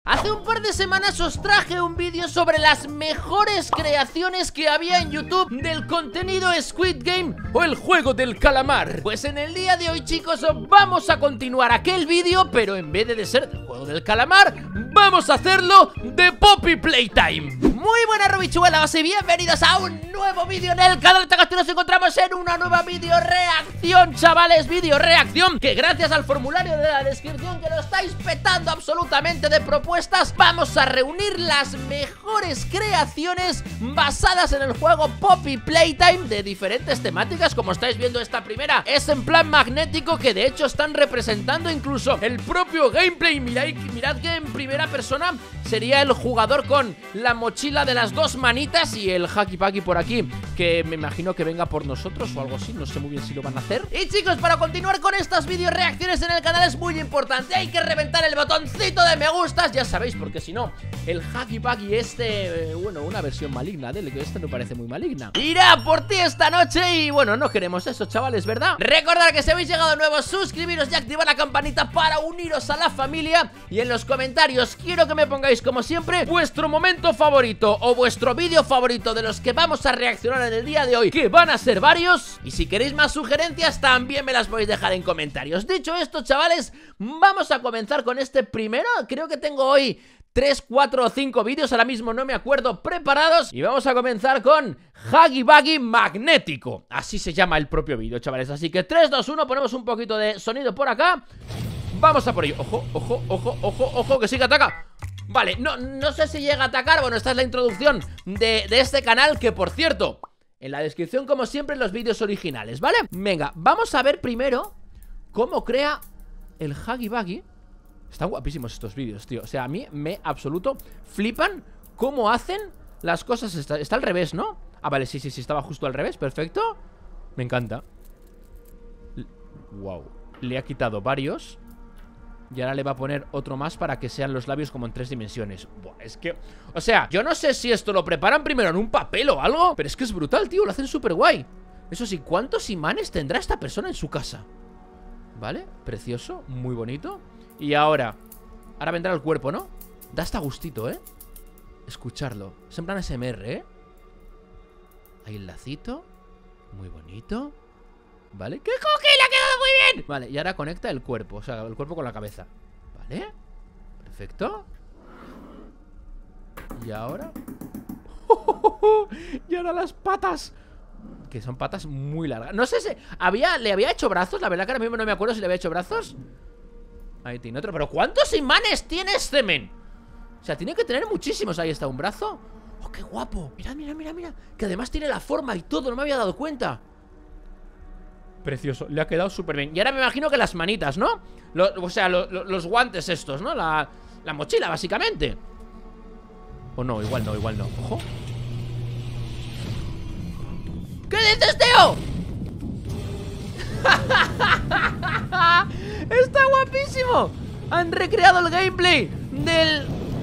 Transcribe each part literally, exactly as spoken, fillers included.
Hace un par de semanas os traje un vídeo sobre las mejores creaciones que había en YouTube del contenido Squid Game o el juego del calamar. Pues en el día de hoy, chicos, vamos a continuar aquel vídeo, pero en vez de ser del juego del calamar, vamos a hacerlo de Poppy Playtime. Muy buenas, Robichuelas, y bienvenidos a un nuevo vídeo en el canal. Esta nos encontramos en una nueva vídeo reacción, chavales, vídeo reacción, que gracias al formulario de la descripción, que lo estáis petando absolutamente de propuestas, vamos a reunir las mejores creaciones basadas en el juego Poppy Playtime de diferentes temáticas. Como estáis viendo, esta primera es en plan magnético, que de hecho están representando incluso el propio gameplay. Mirad, mirad que en primera persona sería el jugador con la mochila de las dos manitas y el hacky packy por aquí, que me imagino que venga por nosotros o algo así, no sé muy bien si lo van a hacer. Y chicos, para continuar con estas vídeos reacciones en el canal es muy importante, hay que reventar el botoncito de me gustas, ya sabéis, porque si no, el hacky packy este, eh, bueno, una versión maligna de él, que este no parece muy maligna, irá por ti esta noche. Y bueno, no queremos eso, chavales, ¿verdad? Recordad que si habéis llegado nuevos, suscribiros y activar la campanita para uniros a la familia. Y en los comentarios quiero que me pongáis, como siempre, vuestro momento favorito o vuestro vídeo favorito de los que vamos a reaccionar en el día de hoy, que van a ser varios. Y si queréis más sugerencias, también me las podéis dejar en comentarios. Dicho esto, chavales, vamos a comenzar con este primero. Creo que tengo hoy tres, cuatro o cinco vídeos, ahora mismo no me acuerdo, preparados. Y vamos a comenzar con Huggy Buggy Magnético. Así se llama el propio vídeo, chavales. Así que tres, dos, uno, ponemos un poquito de sonido por acá. Vamos a por ello. Ojo, ojo, ojo, ojo, ojo, que sí que ataca. Vale, no, no sé si llega a atacar. Bueno, esta es la introducción de, de este canal, que por cierto, en la descripción, como siempre, los vídeos originales, ¿vale? Venga, vamos a ver primero cómo crea el Huggy Buggy. Están guapísimos estos vídeos, tío. O sea, a mí me absoluto flipan cómo hacen las cosas. Está, está al revés, ¿no? Ah, vale, sí, sí, sí, estaba justo al revés, perfecto. Me encanta. Wow, le ha quitado varios y ahora le va a poner otro más para que sean los labios como en tres dimensiones. Buah, es que, o sea, yo no sé si esto lo preparan primero en un papel o algo, pero es que es brutal, tío, lo hacen súper guay. Eso sí, ¿cuántos imanes tendrá esta persona en su casa? Vale, precioso, muy bonito. Y ahora, ahora vendrá el cuerpo, ¿no? Da hasta gustito, ¿eh? Escucharlo, es en plan S M R, ¿eh? Ahí el lacito, muy bonito. ¿Vale? ¡Qué cookie! ¡Le ha quedado muy bien! Vale, y ahora conecta el cuerpo, o sea, el cuerpo con la cabeza. ¿Vale? Perfecto. Y ahora y ahora las patas, que son patas muy largas. No sé si había, le había hecho brazos. La verdad que ahora mismo no me acuerdo si le había hecho brazos. Ahí tiene otro. Pero ¿cuántos imanes tiene este men? O sea, tiene que tener muchísimos. Ahí está un brazo. ¡Oh, qué guapo! Mira, mira, mira, mira. Que además tiene la forma y todo, no me había dado cuenta. Precioso, le ha quedado súper bien. Y ahora me imagino que las manitas, ¿no? Lo, o sea, lo, lo, los guantes estos, ¿no? La, la mochila, básicamente. O no, igual no, igual no. Ojo. ¿Qué dices, tío? Está guapísimo. Han recreado el gameplay del...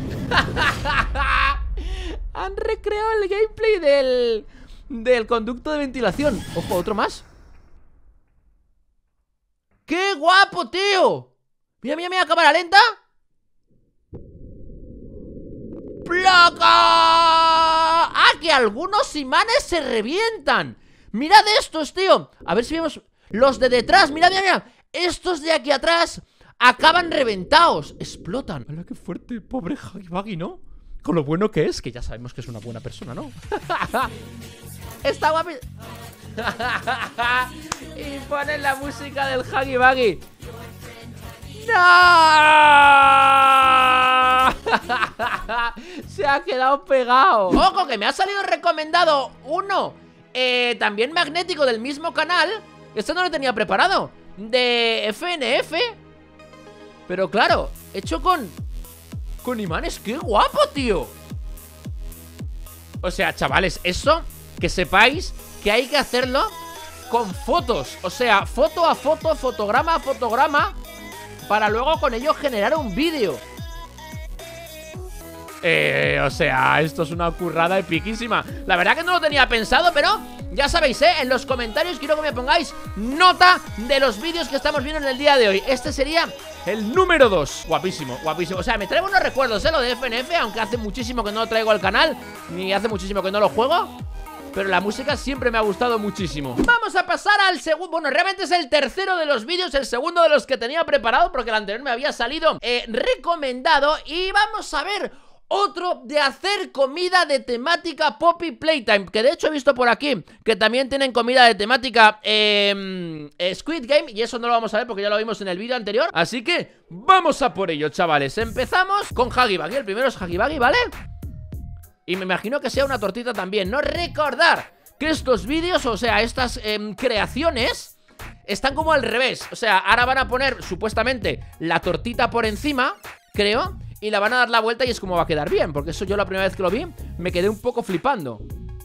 Han recreado el gameplay del... del conducto de ventilación. Ojo, otro más. ¡Qué guapo, tío! Mira, mira, mira, cámara lenta. ¡Placa! ¡Ah, que algunos imanes se revientan! Mirad estos, tío. A ver si vemos los de detrás. Mirad, mira, mira. Estos de aquí atrás acaban reventados. Explotan. ¡Hala, qué fuerte! Pobre Huggy Buggy, ¿no? Con lo bueno que es, que ya sabemos que es una buena persona, ¿no? Está guapo. Y ponen la música del Huggy Buggy. ¡No! Se ha quedado pegado. ¡Ojo, que me ha salido recomendado uno eh, también magnético del mismo canal! Esto no lo tenía preparado. De F N F. Pero claro, hecho con Con imanes. ¡Qué guapo, tío! O sea, chavales, eso, que sepáis que hay que hacerlo con fotos. O sea, foto a foto, fotograma a fotograma, para luego con ello generar un vídeo. Eh, o sea, esto es una currada epiquísima. La verdad que no lo tenía pensado, pero ya sabéis, ¿eh? En los comentarios quiero que me pongáis nota de los vídeos que estamos viendo en el día de hoy. Este sería el número dos. Guapísimo, guapísimo. O sea, me trae buenos recuerdos, ¿eh? Lo de F N F, aunque hace muchísimo que no lo traigo al canal, ni hace muchísimo que no lo juego, pero la música siempre me ha gustado muchísimo. Vamos a pasar al segundo. Bueno, realmente es el tercero de los vídeos, el segundo de los que tenía preparado, porque el anterior me había salido eh, recomendado. Y vamos a ver otro de hacer comida de temática Poppy Playtime, que de hecho he visto por aquí que también tienen comida de temática eh, eh, Squid Game, y eso no lo vamos a ver porque ya lo vimos en el vídeo anterior. Así que vamos a por ello, chavales. Empezamos con Huggy Wuggy. El primero es Huggy Wuggy, ¿vale? Y me imagino que sea una tortita también. No recordar que estos vídeos, o sea, estas eh, creaciones están como al revés. O sea, ahora van a poner supuestamente la tortita por encima, creo, y la van a dar la vuelta y es como va a quedar bien, porque eso yo la primera vez que lo vi me quedé un poco flipando.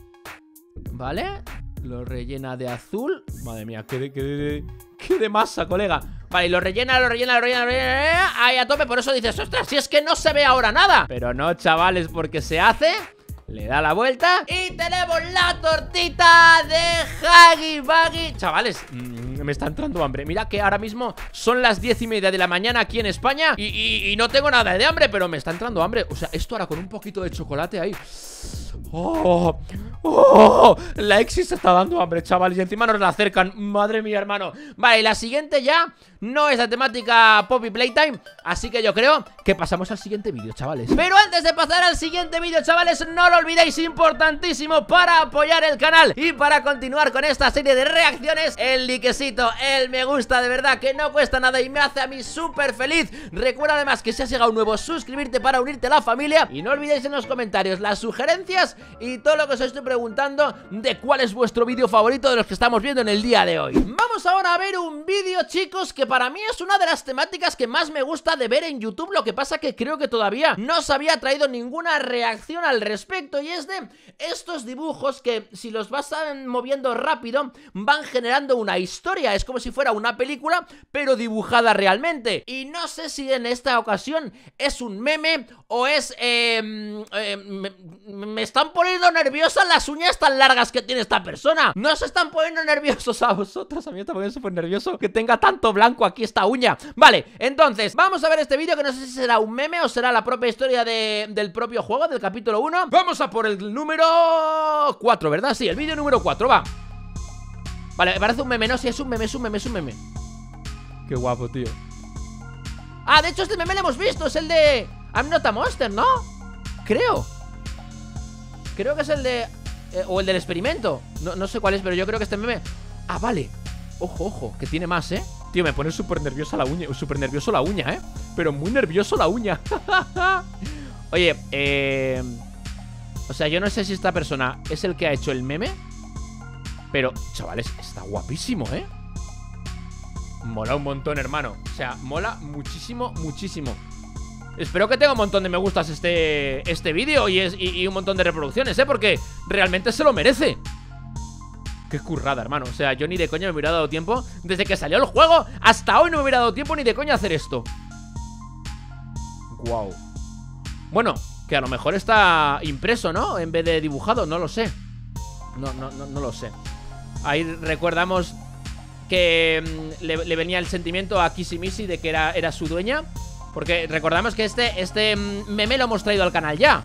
Vale, lo rellena de azul. Madre mía, qué de, qué de, qué de masa, colega. Vale, y lo rellena, lo rellena, lo rellena, lo rellena. Ahí a tope, por eso dices, ostras, si es que no se ve ahora nada. Pero no, chavales, porque se hace, le da la vuelta y tenemos la tortita de Huggy Wuggy. Chavales, mmm, me está entrando hambre. Mira que ahora mismo son las diez y media de la mañana aquí en España y, y, y no tengo nada de hambre, pero me está entrando hambre. O sea, esto ahora con un poquito de chocolate ahí. ¡Oh! ¡Oh! La Exis se está dando hambre, chavales. Y encima nos la acercan. Madre mía, hermano. Vale, y la siguiente ya no es la temática Poppy Playtime, así que yo creo que pasamos al siguiente vídeo, chavales. Pero antes de pasar al siguiente vídeo, chavales, no lo olvidéis, importantísimo para apoyar el canal y para continuar con esta serie de reacciones, el likecito, el me gusta, de verdad que no cuesta nada y me hace a mí súper feliz. Recuerda además que si has llegado nuevo, suscribirte para unirte a la familia. Y no olvidéis en los comentarios las sugerencias y todo lo que os estoy preguntando de cuál es vuestro vídeo favorito de los que estamos viendo en el día de hoy. Vamos ahora a ver un vídeo, chicos, que para mí es una de las temáticas que más me gusta de ver en YouTube. Lo que pasa que creo que todavía no os había traído ninguna reacción al respecto, y es de estos dibujos que si los vas moviendo rápido van generando una historia. Es como si fuera una película pero dibujada realmente. Y no sé si en esta ocasión es un meme o es... Eh, eh, me, me están poniendo nerviosas las uñas tan largas que tiene esta persona. No se están poniendo nerviosos a vosotros. A mí me está poniendo súper nervioso que tenga tanto blanco aquí esta uña. Vale, entonces vamos a ver este vídeo, que no sé si será un meme o será la propia historia de, del propio juego, del capítulo uno. Vamos a por el número cuatro, ¿verdad? Sí, el vídeo número cuatro, va. Vale, me parece un meme, no, si sí, es un meme, es un meme, es un meme. Qué guapo, tío. Ah, de hecho este meme lo hemos visto, es el de I'm Not a Monster, ¿no? Creo Creo que es el de... Eh, o el del experimento, no, no sé cuál es, pero yo creo que este meme... Ah, vale. Ojo, ojo, que tiene más, ¿eh? Tío, me pone súper nerviosa la uña. Súper nervioso la uña, ¿eh? Pero muy nervioso la uña. Oye, eh... o sea, yo no sé si esta persona es el que ha hecho el meme, pero, chavales, está guapísimo, ¿eh? Mola un montón, hermano. O sea, mola muchísimo, muchísimo. Espero que tenga un montón de me gustas este, este vídeo y, es, y, y un montón de reproducciones, ¿eh? Porque realmente se lo merece. Qué currada, hermano. O sea, yo ni de coña me hubiera dado tiempo. Desde que salió el juego hasta hoy no me hubiera dado tiempo ni de coña hacer esto. Guau. Bueno, que a lo mejor está impreso, ¿no? En vez de dibujado, no lo sé. No, no, no, no lo sé. Ahí recordamos que mmm, le, le venía el sentimiento a Kissy Missy de que era, era su dueña. Porque recordamos que este, este meme lo hemos traído al canal ya.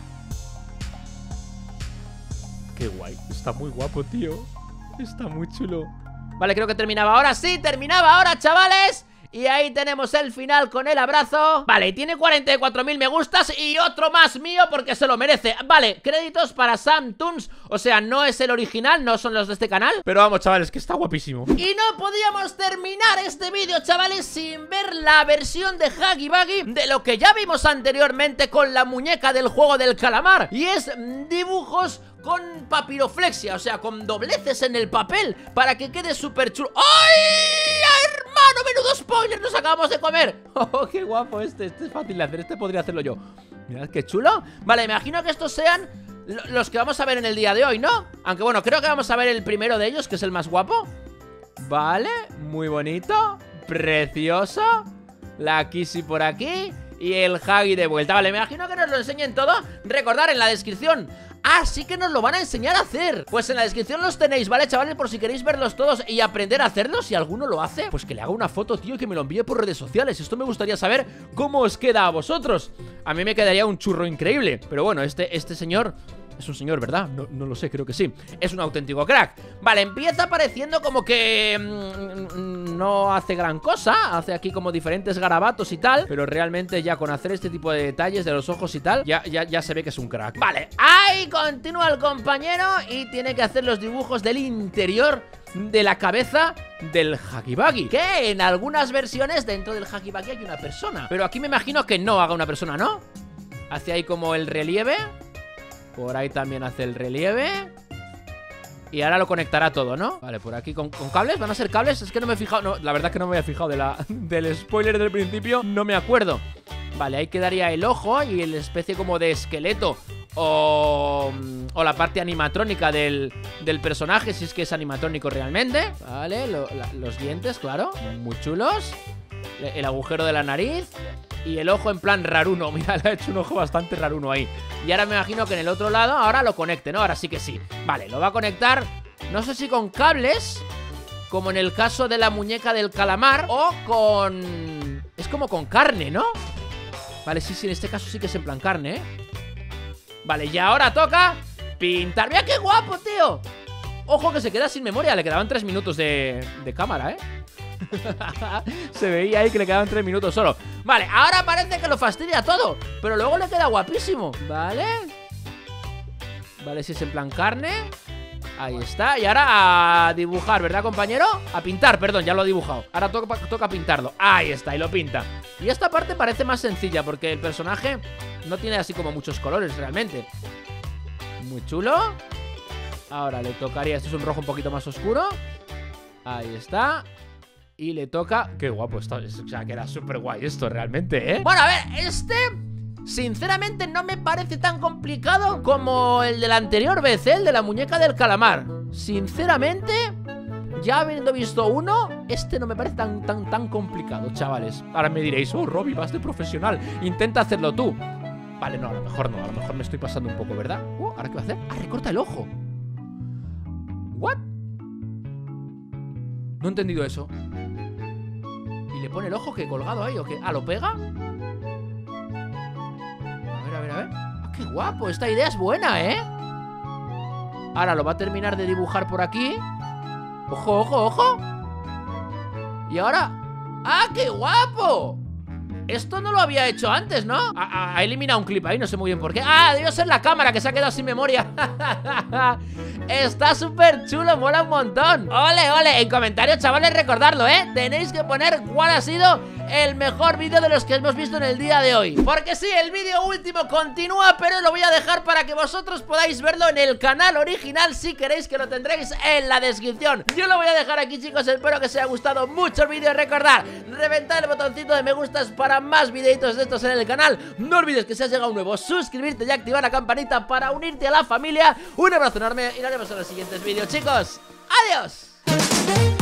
Qué guay, está muy guapo, tío. Está muy chulo. Vale, creo que terminaba ahora. Sí, terminaba ahora, chavales. Y ahí tenemos el final con el abrazo. Vale, tiene cuarenta y cuatro mil me gustas y otro más mío porque se lo merece. Vale, créditos para Sam Toons. O sea, no es el original, no son los de este canal. Pero vamos, chavales, que está guapísimo. Y no podíamos terminar este vídeo, chavales, sin ver la versión de Huggy Wuggy de lo que ya vimos anteriormente con la muñeca del juego del calamar. Y es dibujos con papiroflexia, o sea, con dobleces en el papel para que quede súper chulo. ¡Ay, hermano! ¡Menudo spoiler nos acabamos de comer! ¡Oh, qué guapo este! Este es fácil de hacer, este podría hacerlo yo. Mirad qué chulo. Vale, me imagino que estos sean los que vamos a ver en el día de hoy, ¿no? Aunque bueno, creo que vamos a ver el primero de ellos, que es el más guapo. Vale, muy bonito, precioso. La Kissy por aquí y el Huggy de vuelta. Vale, me imagino que nos lo enseñen todo. Recordad en la descripción Ah, sí que nos lo van a enseñar a hacer. Pues en la descripción los tenéis, ¿vale, chavales? Por si queréis verlos todos y aprender a hacerlos. Si alguno lo hace, pues que le haga una foto, tío, y que me lo envíe por redes sociales. Esto me gustaría saber cómo os queda a vosotros. A mí me quedaría un churro increíble. Pero bueno, este, este señor... es un señor, ¿verdad? No, no lo sé, creo que sí. Es un auténtico crack. Vale, empieza pareciendo como que mmm, no hace gran cosa. Hace aquí como diferentes garabatos y tal, pero realmente ya con hacer este tipo de detalles de los ojos y tal, ya, ya, ya se ve que es un crack. Vale, ahí continúa el compañero y tiene que hacer los dibujos del interior de la cabeza del Huggy Wuggy, que en algunas versiones dentro del Huggy Wuggy hay una persona, pero aquí me imagino que no haga una persona, ¿no? Hace ahí como el relieve. Por ahí también hace el relieve. Y ahora lo conectará todo, ¿no? Vale, por aquí con, con cables. ¿Van a ser cables? Es que no me he fijado, no, la verdad es que no me había fijado de la, del spoiler del principio. No me acuerdo. Vale, ahí quedaría el ojo y el especie como de esqueleto O, o la parte animatrónica del, del personaje, si es que es animatrónico realmente. Vale, lo, la, los dientes, claro, muy chulos. El agujero de la nariz y el ojo en plan raruno. Mira, le ha hecho un ojo bastante raruno ahí. Y ahora me imagino que en el otro lado ahora lo conecte, ¿no? Ahora sí que sí. Vale, lo va a conectar, no sé si con cables, como en el caso de la muñeca del calamar, o con... es como con carne, ¿no? Vale, sí, sí, en este caso sí que es en plan carne, ¿eh? Vale, y ahora toca pintar. ¡Mira qué guapo, tío! Ojo que se queda sin memoria. Le quedaban tres minutos de, de cámara, ¿eh? Se veía ahí que le quedaban tres minutos solo. Vale, ahora parece que lo fastidia todo, pero luego le queda guapísimo. Vale. Vale, si es en plan carne. Ahí está, y ahora a dibujar, ¿verdad, compañero? A pintar, perdón, ya lo he dibujado. Ahora toca, toca pintarlo, ahí está, y lo pinta. Y esta parte parece más sencilla, porque el personaje no tiene así como muchos colores realmente. Muy chulo. Ahora le tocaría, este es un rojo un poquito más oscuro. Ahí está. Y le toca... Qué guapo está, o sea, queda súper guay esto realmente, ¿eh? Bueno, a ver, este... sinceramente no me parece tan complicado como el de la anterior vez, ¿eh? El de la muñeca del calamar. Sinceramente, ya habiendo visto uno, este no me parece tan, tan, tan complicado, chavales. Ahora me diréis, oh, Robbie, vas de profesional, intenta hacerlo tú. Vale, no, a lo mejor no, a lo mejor me estoy pasando un poco, ¿verdad? Uh, ¿ahora qué va a hacer? Ah, recorta el ojo. ¿What? No he entendido eso. ¿Y le pone el ojo que colgado ahí o qué? Ah, ¿lo pega? A ver, a ver, a ver. Ah, qué guapo, esta idea es buena, ¿eh? Ahora lo va a terminar de dibujar por aquí. Ojo, ojo, ojo. Y ahora... ¡ah, qué guapo! Esto no lo había hecho antes, ¿no? Ha, ha eliminado un clip ahí, no sé muy bien por qué. ¡Ah, debió ser la cámara que se ha quedado sin memoria! Está súper chulo, mola un montón. ¡Ole, ole! En comentarios, chavales, recordadlo, ¿eh? Tenéis que poner cuál ha sido el mejor vídeo de los que hemos visto en el día de hoy. Porque sí, el vídeo último continúa, pero lo voy a dejar para que vosotros podáis verlo en el canal original. Si queréis, que lo tendréis en la descripción. Yo lo voy a dejar aquí, chicos. Espero que os haya gustado mucho el vídeo. Recordad, reventad el botoncito de me gustas para más videitos de estos en el canal. No olvides que si has llegado nuevo, suscribirte y activar la campanita para unirte a la familia. Un abrazo enorme y nos vemos en los siguientes vídeos, chicos. ¡Adiós!